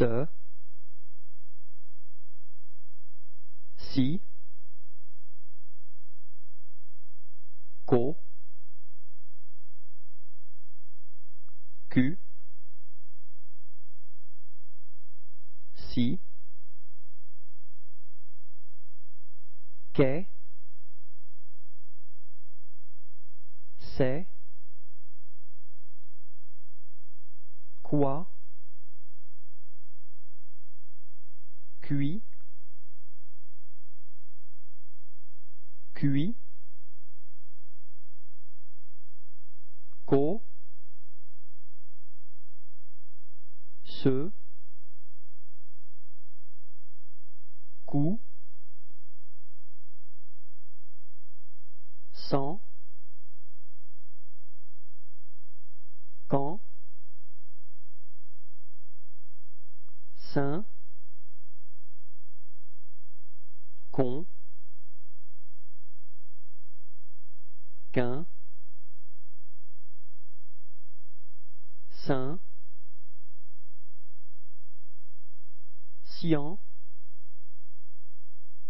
ce, si, co, Q, si, que, c'est, quoi, cuit, cuit, co, ce, coup, sans, quand, saint, con, qu'un, saint, sien,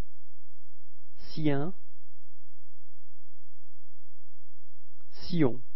sien, sillon.